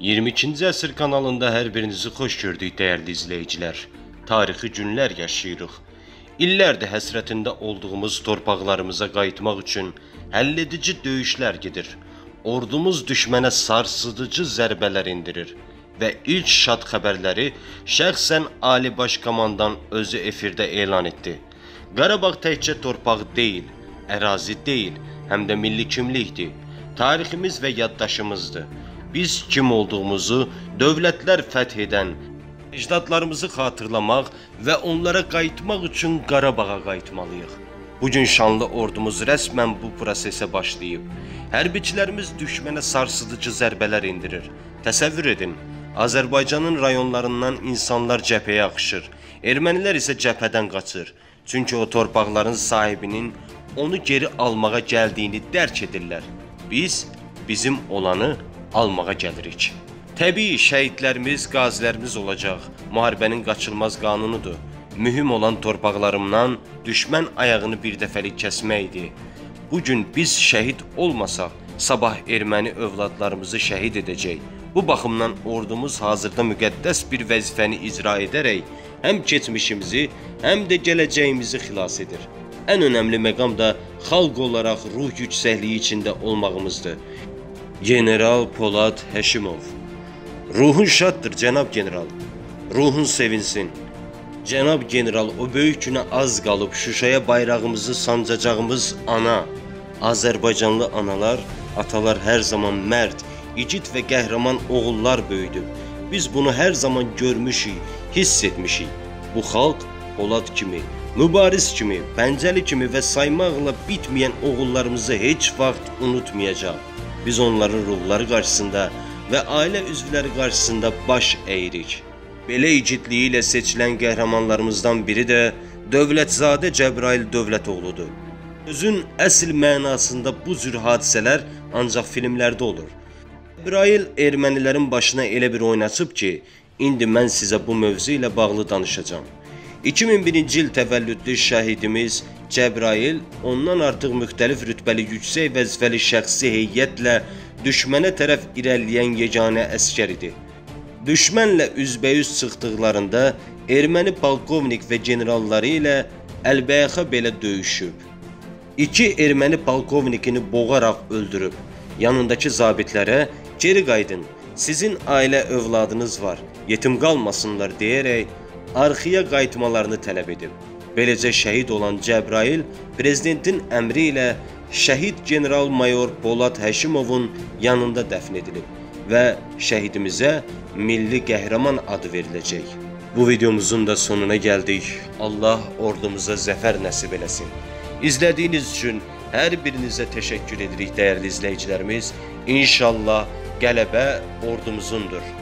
22-ci əsr kanalında hər birinizi xoş gördük dəyərli izləyicilər. Tarixi günlər yaşayırıq. İllərdir həsrətində olduğumuz torpaqlarımıza qayıtmaq üçün həlledici döyüşlər gedir. Ordumuz düşmənə sarsıdıcı zərbələr indirir və ilk şad xəbərləri şəxsən Ali Baş Komandan özü efirdə elan etdi. Qarabağ təkcə torpaq deyil, ərazi deyil, həm də milli kimlikdir. Tariximiz və yaddaşımızdır. Biz kim olduğumuzu dövlətlər fəth edən, ecdadlarımızı xatırlamaq və onlara qayıtmaq üçün Qarabağa qayıtmalıyıq. Bugün şanlı ordumuz rəsmən bu prosesə başlayıb. Hərbiçilərimiz düşmənə sarsıdıcı zərbələr indirir. Təsəvvür edin, Azərbaycanın rayonlarından insanlar cəbhəyə axışır. Ermənilər isə cəbhədən qaçır. Çünki o torpaqların sahibinin onu geri almağa gəldiyini dərk edirlər. Biz, bizim olanı almağa gəlirik. Təbii şəhidlərimiz, qazilərimiz olacaq. Müharibənin qaçılmaz qanunudur. Mühüm olan torpaqlarımdan düşmən ayağını bir dəfəlik kəsməkdir. Bugün biz şəhid olmasaq, sabah erməni övladlarımızı şəhid edəcək. Bu baxımdan ordumuz hazırda müqəddəs bir vəzifəni icra edərək həm keçmişimizi, həm də gələcəyimizi xilas edir. Ən önəmli məqam da xalq olaraq ruh yüksəkliyi içində olmağımızdır. General Polad Həşimov. Ruhun şaddır cənab general. Ruhun sevinsin. Cənab general, o böyük günə az qalıb Şuşaya bayrağımızı sancacağımız ana. Azərbaycanlı analar, atalar hər zaman mərd, igid və qəhrəman oğullar böyüdüb. Biz bunu hər zaman görmüşük, hiss etmişik. Bu xalq Polad kimi, mübariz kimi, Pəncəli kimi və saymaqla bitməyən oğullarımızı heç vaxt unutmayacaq. Biz onların ruhları qarşısında və ailə üzvləri qarşısında baş əyirik. Belə igidliyi ilə seçilən qəhrəmanlarımızdan biri də Dövlətzadə Cəbrayıl Dövlətoğludur. Sözün əsl mənasında bu cür hadisələr ancaq filmlərdə olur. Cəbrayıl ermənilərin başına elə bir oynaçıb ki, indi mən sizə bu mövzu ilə bağlı danışacağım. 2001-ci il təvəllüdlü şəhidimiz Cəbrayıl ondan artıq müxtəlif rütbəli yüksək vəzifəli şəxsi heyətlə düşmənə tərəf irəliləyən yeganə əsgər idi. Düşmənlə üzbəyüz çıxdıqlarında erməni polkovnik və generalları ilə əlbəyaxa belə döyüşüb. 2 erməni polkovnikini boğaraq öldürüb. Yanındakı zabitlərə geri qaydın, sizin ailə övladınız var, yetim qalmasınlar deyərək arxaya qayıtmalarını tələb edib. Beləcə şəhid olan Cəbrayıl prezidentin əmri ilə şəhid general-mayor Polad Həşimovun yanında dəfn edilib və şəhidimizə milli qəhrəman adı veriləcək. Bu videomuzun da sonuna gəldik. Allah ordumuza zəfər nəsib eləsin. İzlədiyiniz üçün hər birinizə təşəkkür edirik dəyərli izləyicilərimiz. İnşallah qələbə ordumuzundur.